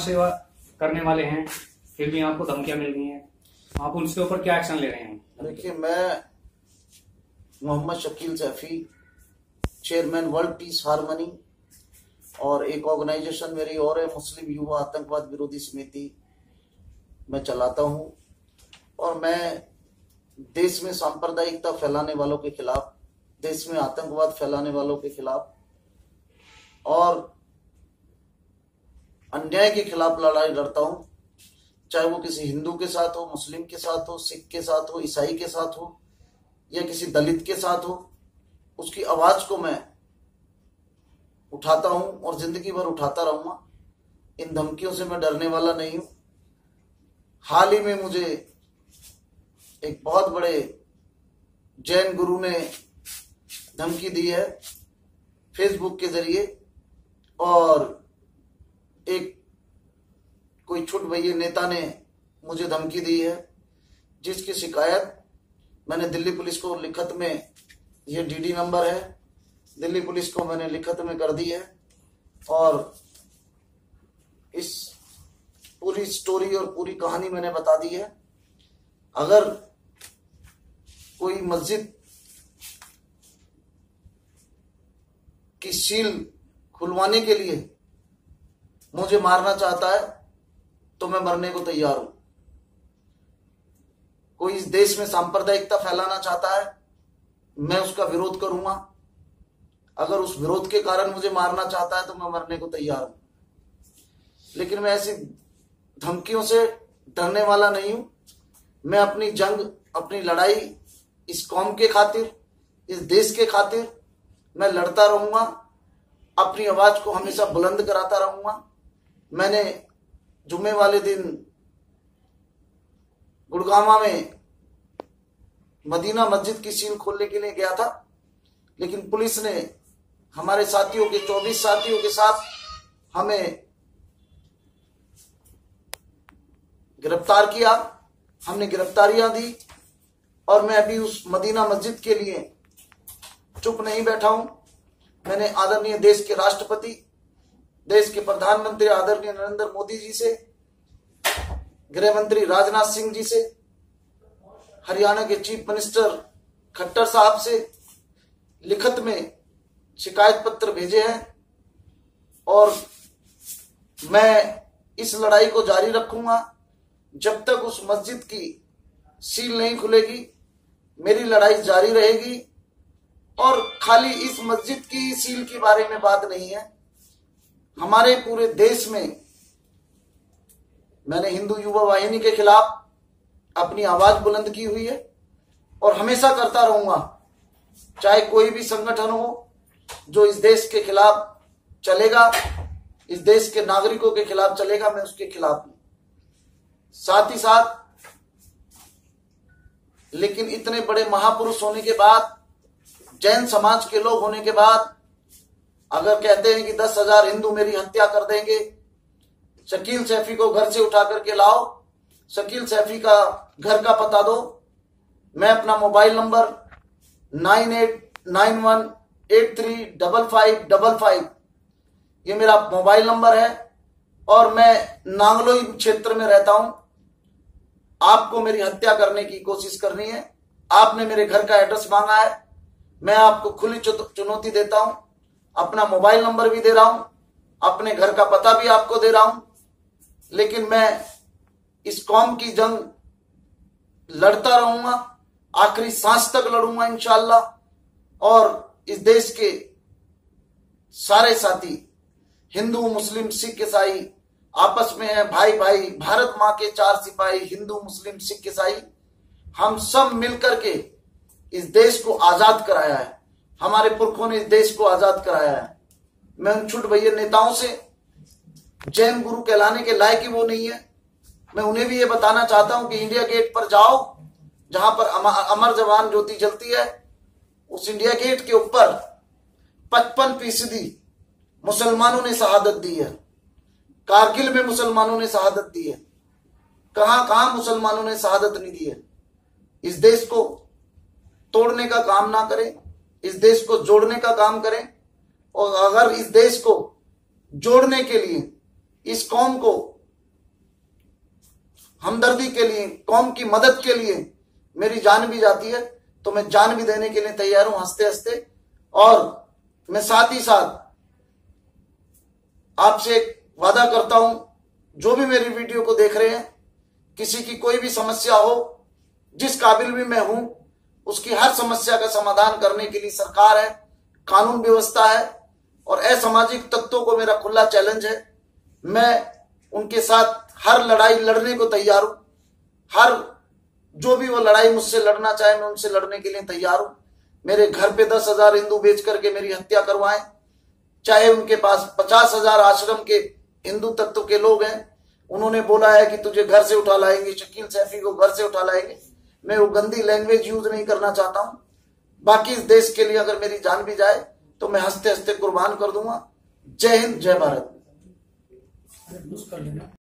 सेवा करने वाले हैं, फिर भी आपको धमकियां मिल रही हैं, आप उसके ऊपर क्या एक्शन ले रहे हैं? देखिए, मैं Mohammad Shakeel Saifi, chairman world peace harmony, और एक ऑर्गेनाइजेशन मेरी और है, मुस्लिम युवा आतंकवाद विरोधी समिति, मैं चलाता हूं। और मैं देश में सांप्रदायिकता फैलाने वालों के खिलाफ, देश में आतंकवाद फैलाने वालों के खिलाफ और अन्याय के खिलाफ लड़ाई लड़ता हूं, चाहे वो किसी हिंदू के साथ हो, मुस्लिम के साथ हो, सिख के साथ हो, ईसाई के साथ हो या किसी दलित के साथ हो। उसकी आवाज को मैं उठाता हूं और जिंदगी भर उठाता रहूंगा। इन धमकियों से मैं डरने वाला नहीं हूं। हाल ही में मुझे एक बहुत बड़े जैन गुरु ने धमकी दी है फेसबुक के जरिए, और एक कोई छुट भैये नेता ने मुझे धमकी दी है, जिसकी शिकायत मैंने दिल्ली पुलिस को लिखित में, ये डीडी नंबर है, दिल्ली पुलिस को मैंने लिखित में कर दी है। और इस पूरी स्टोरी और पूरी कहानी मैंने बता दी है। अगर कोई मस्जिद की सील खुलवाने के लिए मुझे मारना चाहता है तो मैं मरने को तैयार हूं। कोई इस देश में सांप्रदायिकता फैलाना चाहता है, मैं उसका विरोध करूंगा। अगर उस विरोध के कारण मुझे मारना चाहता है तो मैं मरने को तैयार हूं। लेकिन मैं ऐसी धमकियों से डरने वाला नहीं हूं। मैं अपनी जंग, अपनी लड़ाई इस कौम के खातिर, इस देश के खातिर मैं लड़ता रहूंगा। अपनी आवाज को हमेशा बुलंद कराता रहूंगा। मैंने जुम्मे वाले दिन गुड़गांव में मदीना मस्जिद की सील खोलने के लिए गया था, लेकिन पुलिस ने हमारे साथियों के 24 साथियों के साथ हमें गिरफ्तार किया। हमने गिरफ्तारियां दी और मैं अभी उस मदीना मस्जिद के लिए चुप नहीं बैठा हूं। मैंने आदरणीय देश के राष्ट्रपति, देश के प्रधानमंत्री आदरणीय नरेंद्र मोदी जी से, गृह मंत्री राजनाथ सिंह जी से, हरियाणा के चीफ मिनिस्टर खट्टर साहब से लिखित में शिकायत पत्र भेजे हैं। और मैं इस लड़ाई को जारी रखूंगा जब तक उस मस्जिद की सील नहीं खुलेगी। मेरी लड़ाई जारी रहेगी। और खाली इस मस्जिद की सील के बारे में बात नहीं है, हमारे पूरे देश में मैंने हिंदू युवा वाहिनी के खिलाफ अपनी आवाज बुलंद की हुई है और हमेशा करता रहूंगा। चाहे कोई भी संगठन हो जो इस देश के खिलाफ चलेगा, इस देश के नागरिकों के खिलाफ चलेगा, मैं उसके खिलाफ हूं। साथ ही साथ लेकिन इतने बड़े महापुरुष होने के बाद, जैन समाज के लोग होने के बाद, अगर कहते हैं कि 10,000 हिंदू मेरी हत्या कर देंगे, शकील सैफी को घर से उठा करके लाओ, शकील सैफी का घर का पता दो। मैं अपना मोबाइल नंबर 9891835555, ये मेरा मोबाइल नंबर है और मैं नांगलोई क्षेत्र में रहता हूं। आपको मेरी हत्या करने की कोशिश करनी है, आपने मेरे घर का एड्रेस मांगा है, मैं आपको खुली चुनौती देता हूं। अपना मोबाइल नंबर भी दे रहा हूं, अपने घर का पता भी आपको दे रहा हूं। लेकिन मैं इस कौम की जंग लड़ता रहूंगा, आखिरी सांस तक लड़ूंगा इंशाअल्लाह। और इस देश के सारे साथी, हिंदू मुस्लिम सिख ईसाई आपस में है भाई भाई, भारत मां के 4 सिपाही, हिंदू मुस्लिम सिख ईसाई, हम सब मिलकर के इस देश को आजाद कराया है। हमारे पुरखों ने इस देश को आजाद कराया है। मैं उन छुट भैया नेताओं से, जैन गुरु कहलाने के लायक ही वो नहीं है, मैं उन्हें भी ये बताना चाहता हूं कि इंडिया गेट पर जाओ, जहां पर अमर जवान ज्योति जलती है, उस इंडिया गेट के ऊपर 55% मुसलमानों ने शहादत दी है। कारगिल में मुसलमानों ने शहादत दी है। कहां कहां मुसलमानों ने शहादत नहीं दी है। इस देश को तोड़ने का काम ना करें, इस देश को जोड़ने का काम करें। और अगर इस देश को जोड़ने के लिए, इस कौम को हमदर्दी के लिए, कौम की मदद के लिए मेरी जान भी जाती है तो मैं जान भी देने के लिए तैयार हूं, हंसते हंसते। और मैं साथ ही साथ आपसे एक वादा करता हूं, जो भी मेरी वीडियो को देख रहे हैं, किसी की कोई भी समस्या हो, जिस काबिल भी मैं हूं, उसकी हर समस्या का समाधान करने के लिए सरकार है, कानून व्यवस्था है और असामाजिक तत्वों को मेरा खुला चैलेंज है। मैं उनके साथ हर लड़ाई लड़ने को तैयार हूं। हर जो भी वो लड़ाई मुझसे लड़ना चाहे मैं उनसे लड़ने के लिए तैयार हूं। मेरे घर पे 10,000 हिंदू बेच करके मेरी हत्या करवाएं, चाहे उनके पास 50,000 आश्रम के हिंदू तत्व के लोग हैं, उन्होंने बोला है कि तुझे घर से उठा लाएंगे, शकील सैफी को घर से उठा लाएंगे। मैं वो गंदी लैंग्वेज यूज नहीं करना चाहता हूं। बाकी इस देश के लिए अगर मेरी जान भी जाए तो मैं हंसते हंसते कुर्बान कर दूंगा। जय हिंद, जय भारत।